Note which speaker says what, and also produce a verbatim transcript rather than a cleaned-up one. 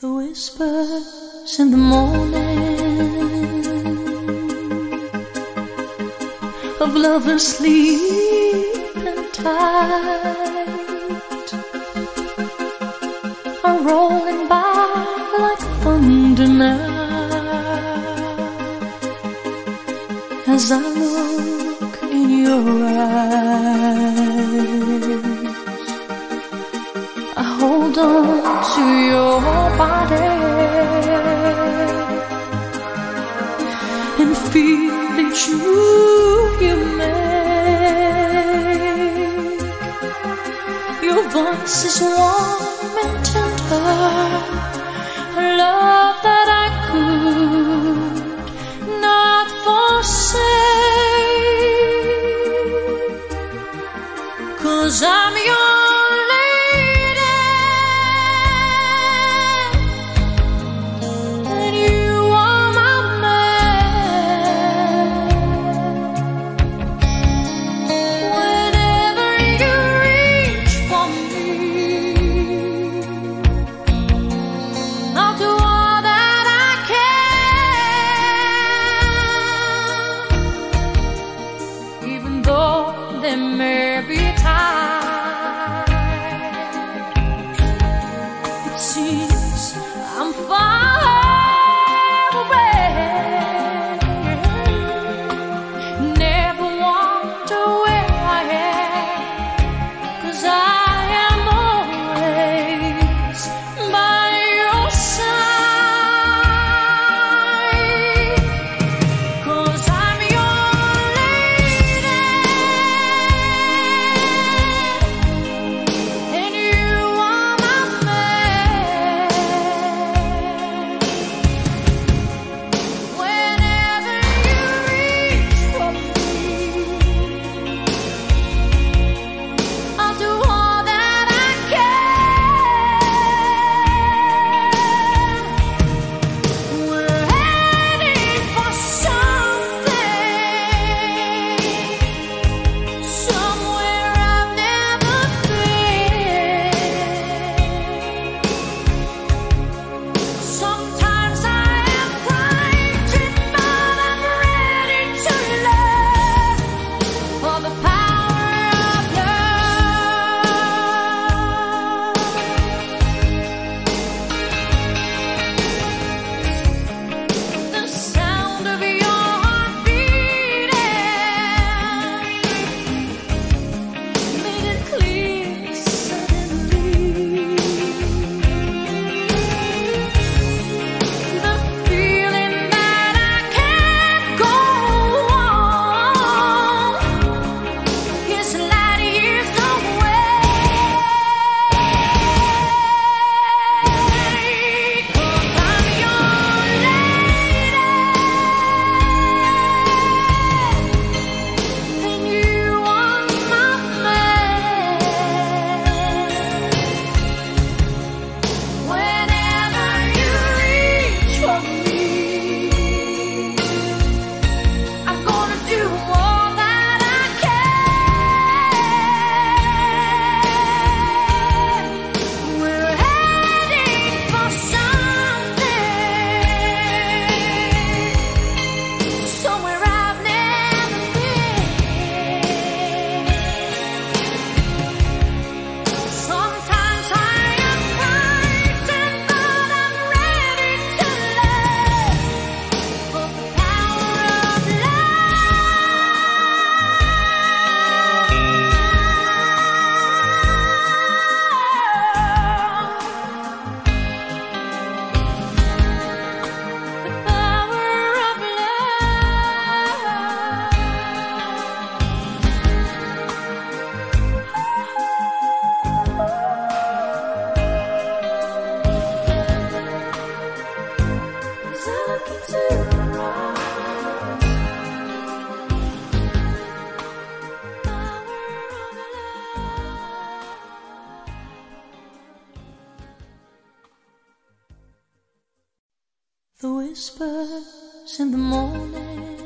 Speaker 1: The whispers in the morning of lovers sleeping tight are rolling by like thunder now as I look in your eyes. I hold on to your body and feel each move you make. Your voice is warm and tender, a love that I could not forsake, 'cause I'm yours. There may be times it seems I'm far away. Never wonder where I am, 'cause I am always by your side, 'cause I'm your the whispers in the morning